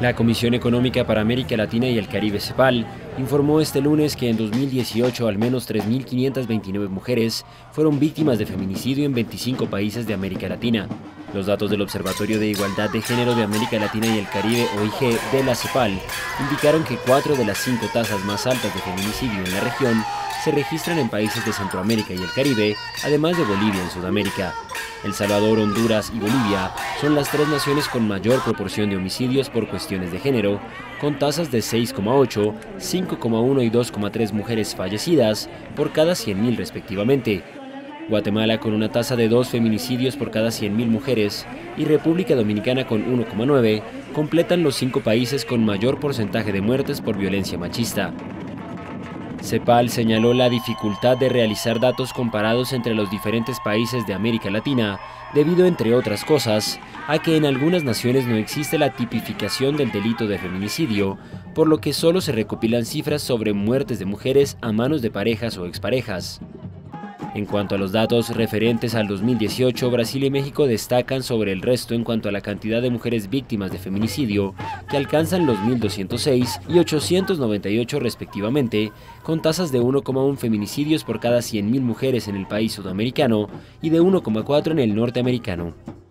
La Comisión Económica para América Latina y el Caribe, CEPAL, informó este lunes que en 2018 al menos 3.529 mujeres fueron víctimas de feminicidio en 25 países de América Latina. Los datos del Observatorio de Igualdad de Género de América Latina y el Caribe, OIG, de la CEPAL, indicaron que 4 de las 5 tasas más altas de feminicidio en la región se registran en países de Centroamérica y el Caribe, además de Bolivia en Sudamérica. El Salvador, Honduras y Bolivia son las 3 naciones con mayor proporción de homicidios por cuestiones de género, con tasas de 6,8, 5,1 y 2,3 mujeres fallecidas por cada 100.000 respectivamente. Guatemala con una tasa de 2 feminicidios por cada 100.000 mujeres y República Dominicana con 1,9 completan los 5 países con mayor porcentaje de muertes por violencia machista. CEPAL señaló la dificultad de realizar datos comparados entre los diferentes países de América Latina, debido, entre otras cosas, a que en algunas naciones no existe la tipificación del delito de feminicidio, por lo que solo se recopilan cifras sobre muertes de mujeres a manos de parejas o exparejas. En cuanto a los datos referentes al 2018, Brasil y México destacan sobre el resto en cuanto a la cantidad de mujeres víctimas de feminicidio, que alcanzan los 1.206 y 898 respectivamente, con tasas de 1,1 feminicidios por cada 100.000 mujeres en el país sudamericano y de 1,4 en el norteamericano.